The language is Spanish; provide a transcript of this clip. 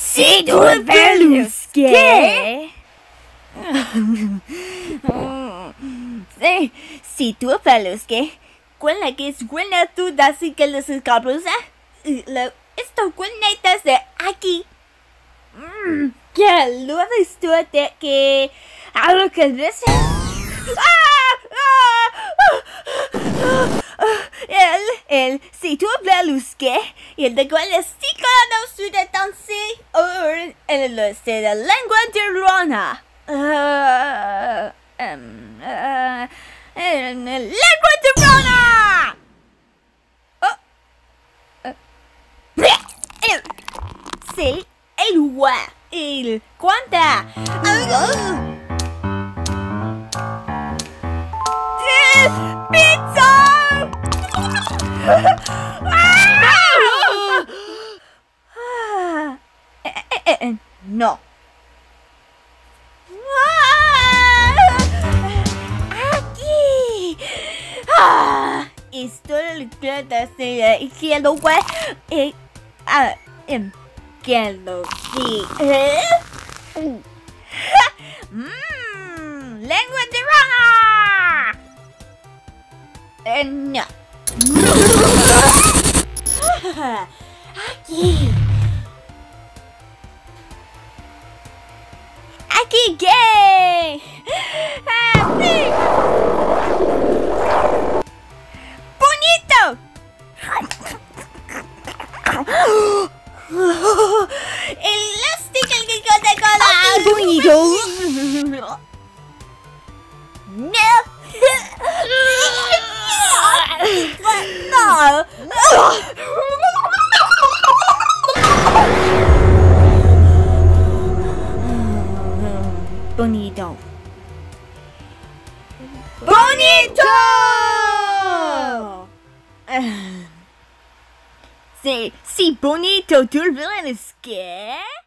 Si tu velus que... Si tu velus que... Quella che sguena tu da si che le scabrosa... Esto cuenetas de aquí... Que lo visto de que... Algo que dice... Si tu velus que... El de cual es no su de danse... El de la lengua de Rona... Lengua de Rona! Sí, el wa, el cuanta. Pizza! No. Aquí. Esto lo que te hace izquierdo, güey. Que lo sí. Lengua de rana. No. Aquí. Aquí gay. Bonito. Elástico el que corta cola. Aquí bonito. No. No. Bonito. Bonito. Sí, bonito. ¿Tú ves qué?